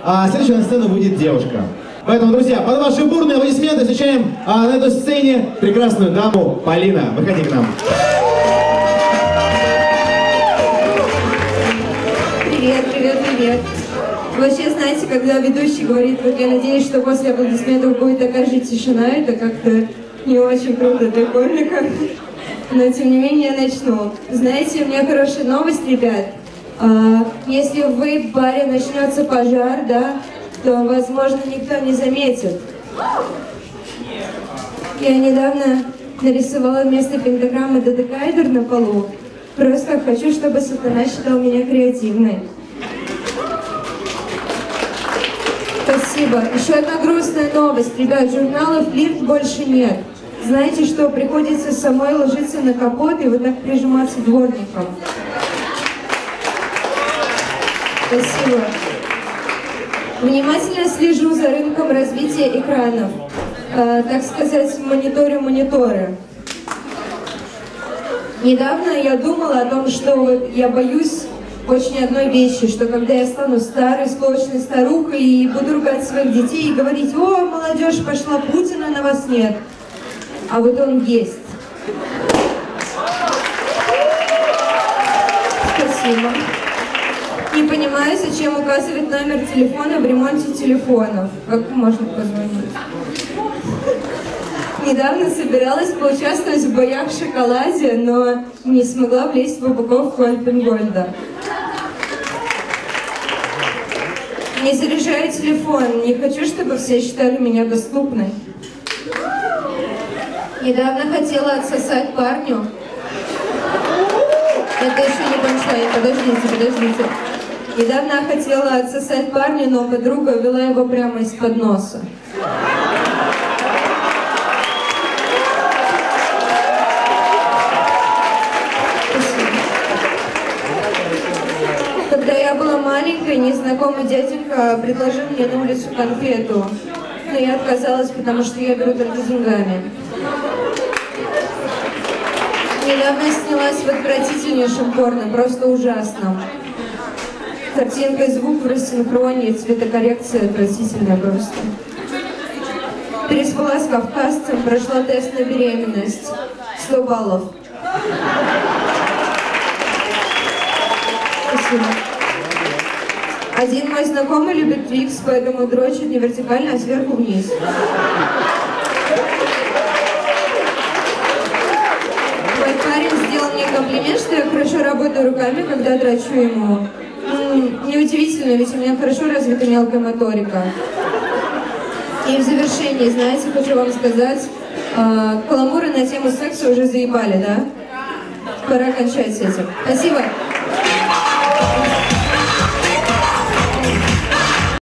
а следующая на сцену выйдет девушка. Поэтому, друзья, под ваши бурные аплодисменты встречаем на этой сцене прекрасную даму Полина. Выходи к нам. Привет, привет, привет. Вообще, знаете, когда ведущий говорит, вот я надеюсь, что после аплодисментов будет такая же тишина, это как-то не очень круто для комика. Но, тем не менее, я начну. Знаете, у меня хорошая новость, ребят. Если в баре начнется пожар, да, то, возможно, никто не заметит. Я недавно нарисовала вместо пентаграммы додекаэдр на полу. Просто хочу, чтобы сатана считал меня креативной. Спасибо. Еще одна грустная новость. Ребят, журнала «Флирт» больше нет. Знаете что? Приходится самой ложиться на капот и вот так прижиматься дворником. Спасибо. Внимательно слежу за рынком развития экранов. Так сказать, мониторю мониторы. Недавно я думала о том, что я боюсь очень одной вещи, что когда я стану старой, склочной старухой и буду ругать своих детей и говорить: «О, молодежь пошла, Путина на вас нет». А вот он есть. Спасибо. Не понимаю, зачем указывать номер телефона в ремонте телефонов. Как можно позвонить? Недавно собиралась поучаствовать в боях в шоколаде, но не смогла влезть в упаковку Альпенгольда. Не заряжаю телефон, не хочу, чтобы все считали меня доступной. Недавно хотела отсосать парню. Это еще не панчлайн, подождите. Недавно хотела отсосать парня, но подруга вела его прямо из-под носа. Когда я была маленькой, незнакомый дяденька предложил мне на улицу конфету. Но я отказалась, потому что я беру только деньгами. Недавно снялась в отвратительнейшем порно, просто ужасном. Картинка и звук в рассинхроне, цветокоррекция отвратительная просто. Переспала с кавказцем, прошла тест на беременность. 100 баллов. Спасибо. Один мой знакомый любит трикс, поэтому дрочит не вертикально, а сверху вниз. Мой парень сделал мне комплимент, что я хорошо работаю руками, когда дрочу ему. Неудивительно, ведь у меня хорошо развита мелкая моторика. И в завершении, знаете, хочу вам сказать, каламбуры на тему секса уже заебали, да? Пора кончать с этим. Спасибо.